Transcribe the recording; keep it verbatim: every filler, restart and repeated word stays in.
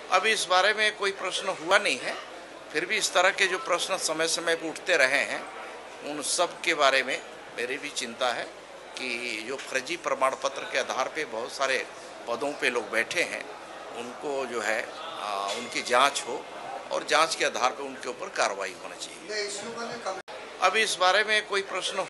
अभी इस बारे में कोई प्रश्न हुआ नहीं है, फिर भी इस तरह के जो प्रश्न समय समय पर उठते रहे हैं उन सब के बारे में मेरी भी चिंता है कि जो फर्जी प्रमाण पत्र के आधार पे बहुत सारे पदों पे लोग बैठे हैं उनको जो है आ, उनकी जांच हो और जांच के आधार पे उनके ऊपर कार्रवाई होनी चाहिए। अभी इस बारे में कोई प्रश्न